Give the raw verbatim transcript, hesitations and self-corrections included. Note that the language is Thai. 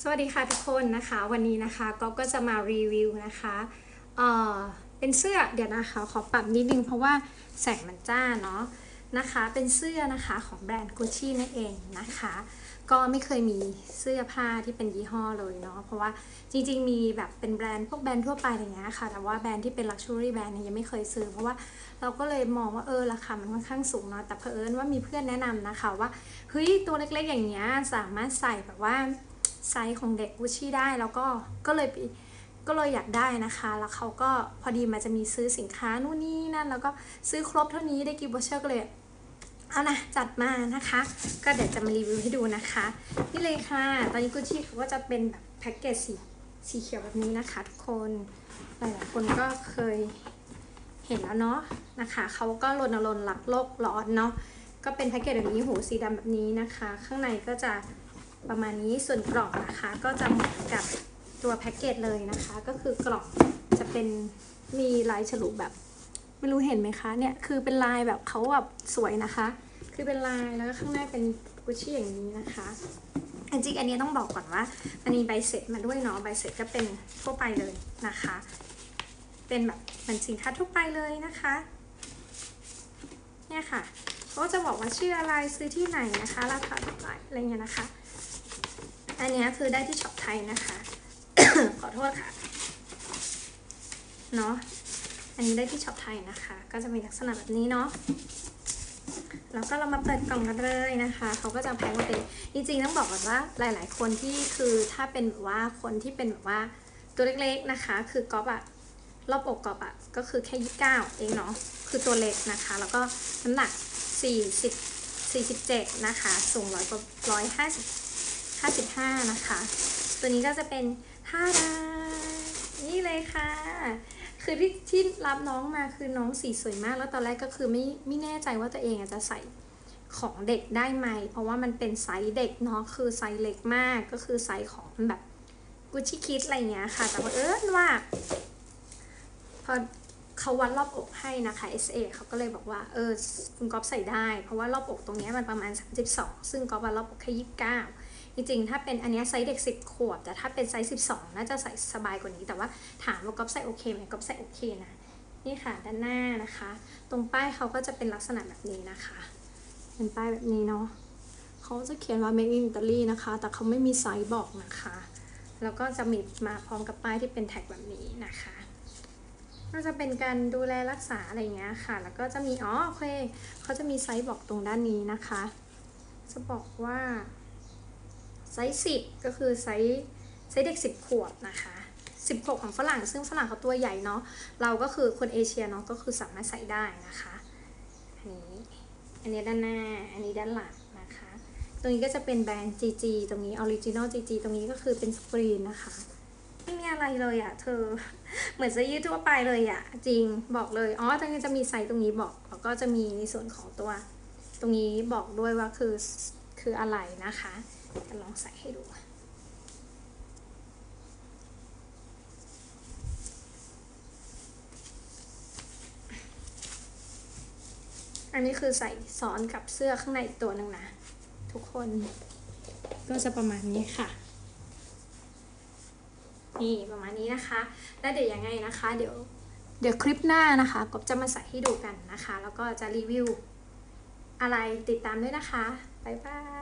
สวัสดีค่ะทุกคนนะคะวันนี้นะคะก็ก็จะมารีวิวนะคะเอ่อเป็นเสื้อเดี๋ยวนะคะขอปรับนิดนึงเพราะว่าแสงมันจ้าเนาะนะคะเป็นเสื้อนะคะของแบรนด์ Gucci นั่นเองนะคะก็ไม่เคยมีเสื้อผ้าที่เป็นยี่ห้อเลยเนาะเพราะว่าจริงๆมีแบบเป็นแบรนด์พวกแบรนด์ทั่วไปอย่างเงี้ยค่ะแต่ว่าแบรนด์ที่เป็น Luxury แบรนด์เนี่ยยังไม่เคยซื้อเพราะว่าเราก็เลยมองว่าเออราคามันค่อนข้างสูงเนาะแต่เผอิญว่ามีเพื่อนแนะนำนะคะว่าเฮ้ยตัวเล็กๆอย่างเงี้ยสามารถใส่แบบว่าไซส์ของเด็กกุชชี่ได้แล้วก็ก็เลยก็เลยอยากได้นะคะแล้วเขาก็พอดีมันจะมีซื้อสินค้านู่นนี่นั่นแล้วก็ซื้อครบเท่านี้ได้กิฟต์วอเชอร์ก็เลยเอานะจัดมานะคะก็เดี๋ยวจะมารีวิวให้ดูนะคะนี่เลยค่ะตอนนี้กุชชี่เขาก็จะเป็นแบบแพ็กเกจสีสีเขียวแบบนี้นะคะทุกคนหลายๆคนก็เคยเห็นแล้วเนาะนะคะเขาก็รณรงค์รักโลกร้อนเนาะก็เป็นแพ็กเกจแบบนี้หูสีดำแบบนี้นะคะข้างในก็จะประมาณนี้ส่วนกล่องนะคะก็จะเหมือนกับตัวแพ็กเกจเลยนะคะก็คือกล่องจะเป็นมีลายฉลุแบบไม่รู้เห็นไหมคะเนี่ยคือเป็นลายแบบเขาแบบสวยนะคะคือเป็นลายแล้วก็ข้างหน้าเป็นกุชชี่อย่างนี้นะคะจริงๆอันนี้ต้องบอกก่อนว่ามันมีใบเสร็จมาด้วยเนาะใบเสร็จก็เป็นทั่วไปเลยนะคะเป็นแบบเหมือนสินค้าทั่วไปเลยนะคะเนี่ยค่ะก็จะบอกว่าชื่ออะไรซื้อที่ไหนนะคะราคาเท่าไหร่อะไรเงี้ยนะคะอันนี้คือได้ที่ช็อปไทยนะคะ ขอโทษค่ะเนาะอันนี้ได้ที่ช็อปไทยนะคะก็จะมีลักษณะแบบนี้เนาะแล้วก็เรามาเปิดกล่องกันเลยนะคะเขาก็จะแพ็คมาเป็นจริงๆต้องบอกก่อนว่าหลายๆคนที่คือถ้าเป็นแบบว่าคนที่เป็นแบบว่าตัวเล็กๆนะคะคือก๊อปอะรอบอกก๊อปอะก็คือแค่ยี่สิบเก้าเองเนาะคือตัวเล็กนะคะแล้วก็น้ำหนักสี่สิบ สี่สิบเจ็ดนะคะสูงร้อยกว่าร้อยห้าสิบห้าสิบห้านะคะตัวนี้ก็จะเป็นท่าดานี่เลยค่ะคือที่ที่รับน้องมาคือน้องสีสวยมากแล้วตอนแรกก็คือไม่ไม่แน่ใจว่าตัวเองจะใส่ของเด็กได้ไหมเพราะว่ามันเป็นไซส์เด็กเนาะคือไซส์เล็กมากก็คือไซส์ของแบบกุชชี่คิดอะไรเงี้ยค่ะแต่ว่าเออว่าพอเขาวัดรอบอกให้นะคะ เอส เอ เขาก็เลยบอกว่าเออคุณก๊อฟใส่ได้เพราะว่ารอบอกตรงนี้มันประมาณสามสิบสองซึ่งก๊อฟวัดรอบอกแค่ยี่สิบเก้าจริงๆถ้าเป็นอันนี้ไซส์เด็กสิบขวบแต่ถ้าเป็นไซส์สิบสองน่าจะใส่สบายกว่านี้แต่ว่าถามว่าก๊อฟใส่โอเคไหมก๊อฟใส่โอเคนะนี่ค่ะด้านหน้านะคะตรงป้ายเขาก็จะเป็นลักษณะแบบนี้นะคะเป็นป้ายแบบนี้เนาะเขาจะเขียนว่า made in Italy นะคะแต่เขาไม่มีไซส์บอกนะคะแล้วก็จะมีมาพร้อมกับป้ายที่เป็นแท็กแบบนี้นะคะก็จะเป็นการดูแลรักษาอะไรเงี้ยค่ะแล้วก็จะมีอ๋อโอเคเขาจะมีไซส์บอกตรงด้านนี้นะคะจะบอกว่าไซส์สิบก็คือไซส์ไซส์เด็กสิบขวบนะคะสิบขวบของฝรั่งซึ่งฝรั่งเขาตัวใหญ่เนาะเราก็คือคนเอเชียเนาะก็คือสามารถใส่ได้นะคะอันนี้อันนี้ด้านหน้าอันนี้ด้านหลังนะคะตรงนี้ก็จะเป็นแบรนด์ จี จี ตรงนี้ Original จี จี ตรงนี้ก็คือเป็นสกรีนนะคะไม่มีอะไรเลยอะเธอเหมือนเสื้อยืดทั่วไปเลยอะจริงบอกเลยอ๋อตรงนี้จะมีไซส์ตรงนี้บอกแล้วก็จะมีในส่วนของตัวตรงนี้บอกด้วยว่าคือคืออะไรนะคะจะลองใส่ให้ดูอันนี้คือใส่ซ้อนกับเสื้อข้างในอีกตัวหนึ่งนะทุกคนก็จะประมาณนี้ค่ะนี่ประมาณนี้นะคะแล้วเดี๋ยวยังไงนะคะเดี๋ยวเดี๋ยวคลิปหน้านะคะก็จะมาใส่ให้ดูกันนะคะแล้วก็จะรีวิวอะไรติดตามด้วยนะคะบ๊ายบาย